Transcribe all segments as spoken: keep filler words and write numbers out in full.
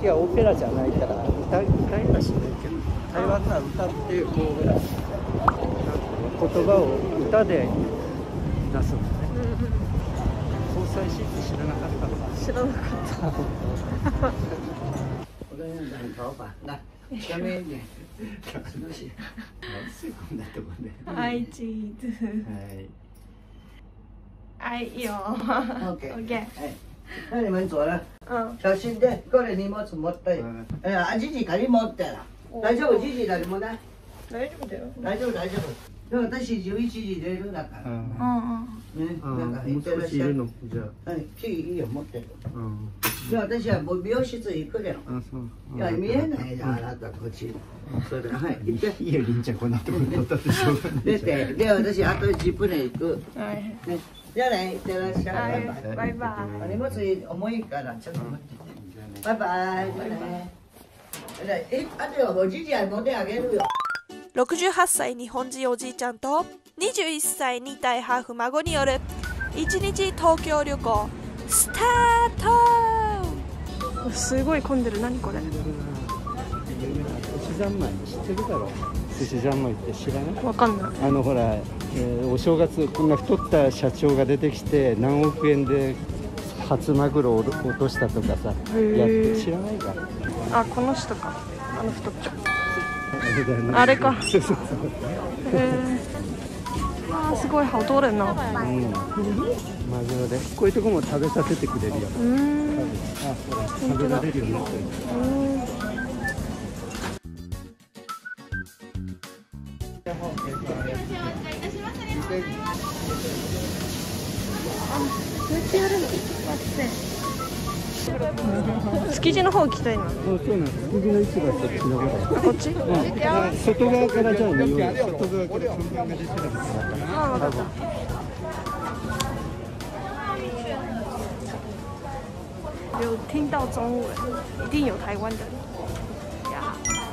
はオペラじゃないから歌歌いはしないけど、台湾のは歌ってこう言葉を歌で出すのね。総裁シーツ知らなかったのか。 知らなかった。 我跟你讲，头发来，下面一点，少し。すこんなとこで。 はい、チーズ。 はい。 はい、いいよ。 OK。 OK。はい。 那你们走了。嗯。小心点，过来荷物持って。哎呀，あ、じじ借り持ってら。大丈夫、じじ誰もない。 大丈夫だよ。 大丈夫、大丈夫。でも私じゅういちじ出るだから。うんうん。ね、なんか行ってらっしゃい。じゃあ。はい、キーいいよ、持ってる。うん。で、私はもう美容室行くよ。あ、そう。いや、見えないじゃん、あなたこっち。それで、はい、行って。いいよ、りんちゃん、こんなとこに乗ったでしょうがない。出て、で、私あとじゅっぷんで行く。はい。ね、じゃあね、行ってらっしゃい。 バイバイ。 荷物重いから、ちょっと待って。バイバイ。え、あとはおじいちゃん持ってあげるよ。 ろくじゅうはっさい日本人おじいちゃんとにじゅういっさいに代ハーフ孫によるいちにち東京旅行スタート。 すごい混んでる。何これ。 寿司三昧知ってるだろ。寿司三昧って知らない？ わかんない。 あのほら、えー、お正月こんな太った社長が出てきて何億円で初マグロを落としたとかさ、やって知らないか。 あ、この人か。あの太っちょ。あれか。そうそうそう。へー。あー、すごい好多人呢。うん。マグロでこういうとこも食べさせてくれるよ。うん。あ、ほら食べられるようになってる。うん。あ、どうやってやるの？待って。築地の方行きたいな。あ、そうなんです。築地の市場そっちの方だ。こっち？うん。外側からじゃあ見ようよ。外側から看板が出てるんですから。あ、わかった。有听到中文，一定有台湾的呀。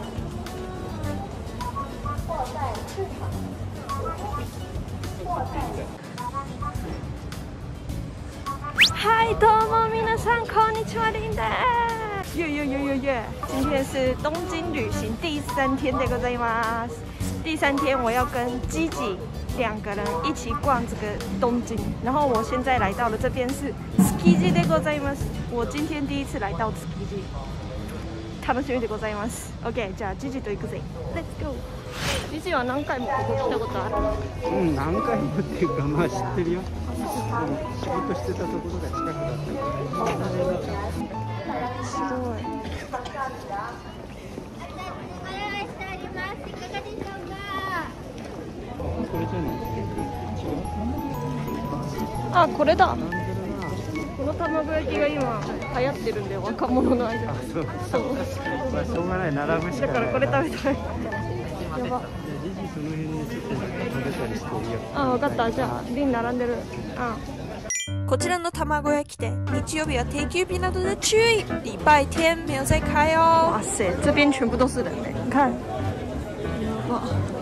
嗨，どうも皆さんこんにちは，林的。耶耶耶耶耶！今天是东京旅行第三天でございます。第三天我要跟吉吉两个人一起逛这个东京，然后我现在来到了这边是築地でございます。我今天第一次来到築地，楽しみでございます。OK、じゃあジジと行くぜ。Let's go。ジジは何回もここ来たことある？うん、何回もっていうかまあ知ってるよ。仕事してたところが近くだったから。すごい。これじゃない？あ、これだ。この卵焼きが今流行ってるんで、若者の間。そう。そう。まあしょうがない、並ぶしかない。だからこれ食べたい。やば。ジジその辺にちょっと食べたりしていいよ。あ、分かった。じゃあ瓶並んでる。あ。 こちらの卵焼き店，日曜日は定休日など的注意，礼拜天没有在开哦。 哇塞，这边全部都是人嘞！你看，哇！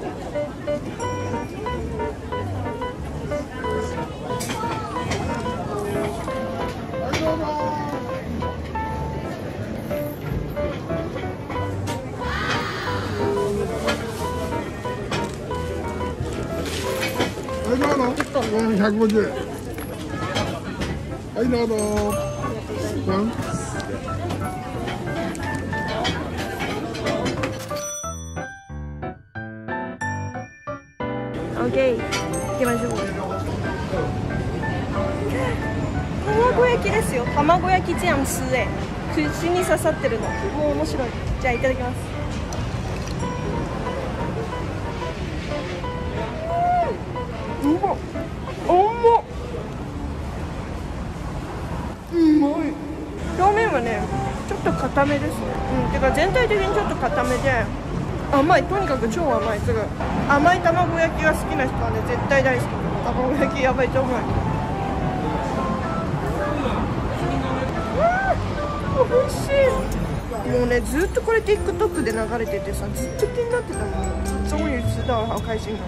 はい、どうぞ。ひゃくごじゅうえん。はい、どうぞ。うん。 オッケー、行きましょう。卵焼きですよ。卵焼き酱吃え。口に刺さってるの。もう面白い。じゃあいただきます。うん。うまっ。重っ。うまい。表面はね、ちょっと固めですね。うん、てか全体的にちょっと固めで甘い。とにかく超甘い。すぐ甘い卵焼きが好きな人はね、絶対大好き。卵焼きやばい、超うまい。うん、美味しい。もうね、ずっとこれ TikTok で流れててさ、ずっと気になってたの。終于知道了，好开心哦。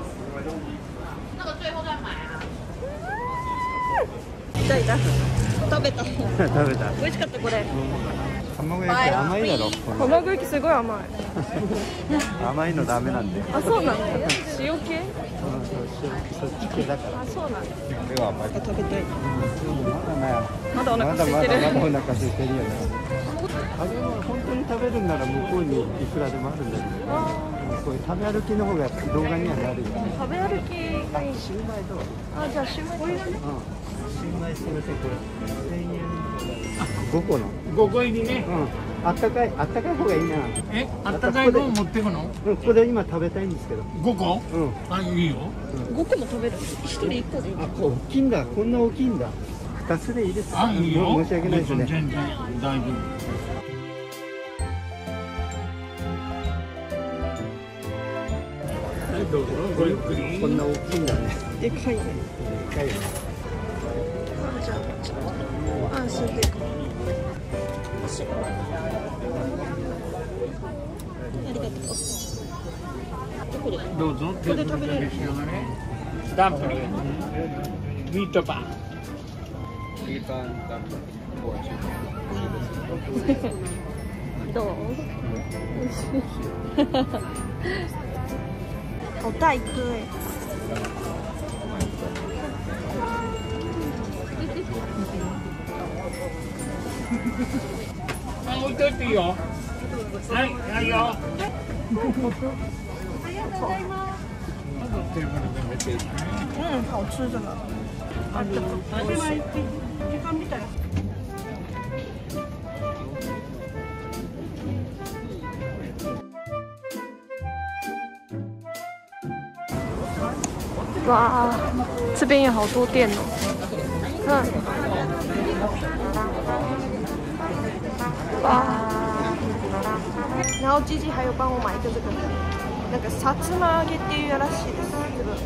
那个最后再买啊。痛い痛い。 食べた。 食べた。 美味しかったこれ。 卵焼き甘いだろ。 卵焼きすごい甘い。 甘いのダメなんで。 あ、そうなんだ。塩系？ そっち系だから。 あ、そうなんだ。 ではまだ食べたい。 まだまだまだお腹空いてる。 まだまだお腹空いてるよね。あれは本当に食べるなら向こうにいくらでもあるんだけど。こういう食べ歩きの方が動画にはなるよね。 食べ歩きがいい。 シューマイどう？ あ、じゃあシューマイこれだね。 うん。シューマイすみませんこれ。千円。五個の。 五個入りね。 うん。あったかいあったかい方がいいな。 え、あったかいのを持ってくの？ うん。これ今食べたいんですけど。 五個？うん。あ、いいよ。 五個も食べる。一人一個でいい。 あ、こう大きいんだ。こんな大きいんだ。二つでいいですか？ あ、いいよ。 申し訳ないですね。 全然大丈夫。どうぞごゆっくり。 こんな大きいんだね。 でかいね。 でかい。 じゃあちょっと安心でかい。ありがとう。どこで？ どうぞ。 ここで食べれる。 ダンプリング。ミートパン。 ミートパンダンプリング。 どう？好大颗哎！ あ、置いといていいよ。はい、はいよ。 ありがとうございます。嗯，好吃的呢。あ、ちょっと美味しい。時間見たよ。哇，这边有好多店哦。看，哇！然后吉吉还有帮我买一个这个，那个さつま揚げっていうやらしいです。这个。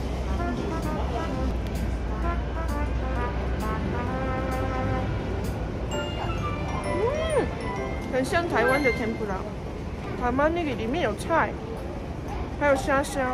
嗯，很像台湾的天ぷら。台湾那个里面有菜，还有虾虾。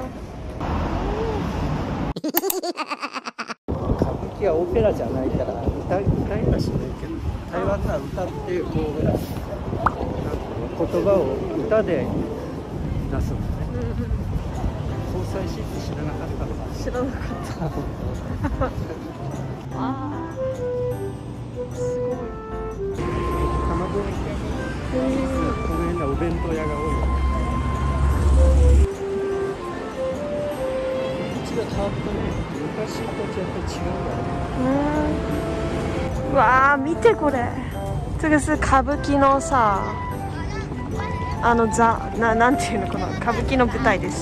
歌舞伎はオペラじゃないから歌歌いはしないけど、台湾が歌ってこう言葉を歌で出すのね。交際シーンって知らなかったのか。 知らなかった。ああ、すごい。 卵焼き屋がこの辺がお弁当屋が多いよね。道が変わったね。昔とやっぱり違うんだね。 うん。わあ、見てこれ。这个是歌舞伎のさ、あのザななんていうのこの歌舞伎の舞台です。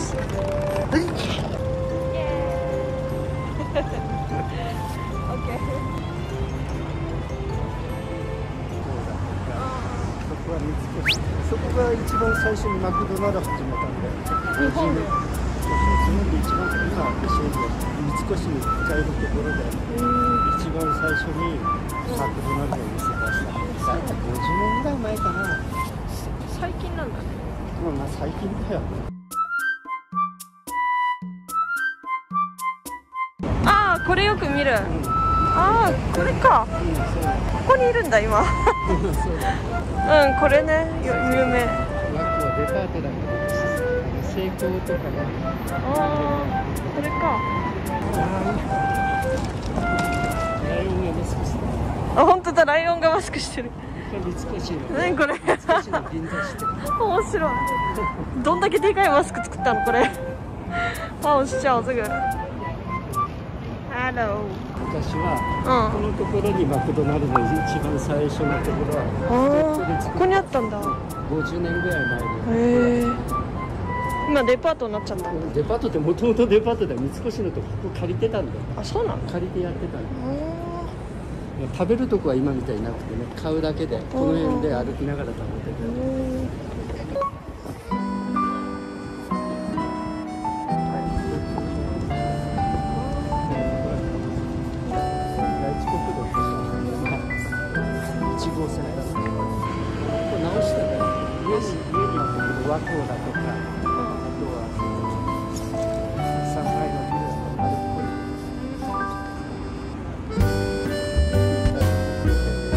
そこが一番最初にマクドナルド始めたんで。日本で。日本で一番今一緒に三越に使えるところで一番最初にマクドナルドを見せました。大体ごじゅうねんぐらい前かな。 最近なんだね。 まあ最近だよ。 ああ、これよく見る。うん、ああ、これか。うん、ここにいるんだ今。うん、これね、有名。 ラックはデパートだけど、成功とかね。 ああ、これか。 ライオンがマスクしてる。 あ、本当だ、ライオンがマスクしてる。 三越の。 何これ。 三越の銀座してる。 面白い。どんだけでかいマスク作ったのこれ。あ、好笑这个。Hello。 昔は、このところにマクドナルドの一番最初のところは、 ここにあったんだ。 ごじゅうねんぐらい前に。 へえ。今デパートになっちゃった。 デパートってもともとデパートで三越のとこ借りてたんだよ。 あ、そうなの。 借りてやってたんだ。食べるとこは今みたいになくてね、買うだけでこの辺で歩きながら食べてて。和光だとか、あとは上海のビルのあるっぽい。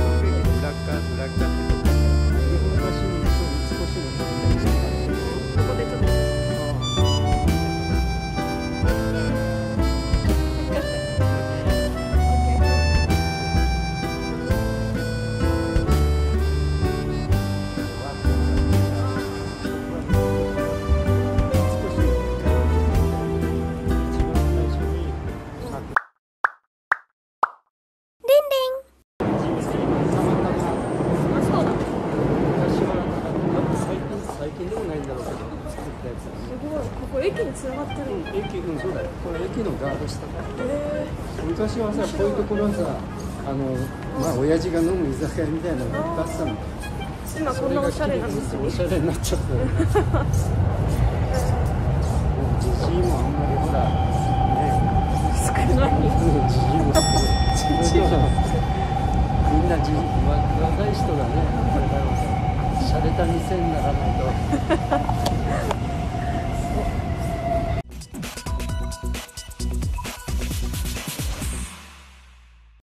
こ駅に繋がってるの？ 駅、うん、そうだよ。これ駅のガード下だ。昔はさ、こういうところさ、あの、まあ、親父が飲む居酒屋みたいなのがいっぱいあったの。 今こんなおしゃれな店に。 おしゃれになっちゃった。じじいもあんまりほら、ね。 少ない。 じじいも少ない。みんなじ、若い人がね、これからもさ、洒落た店にならないと。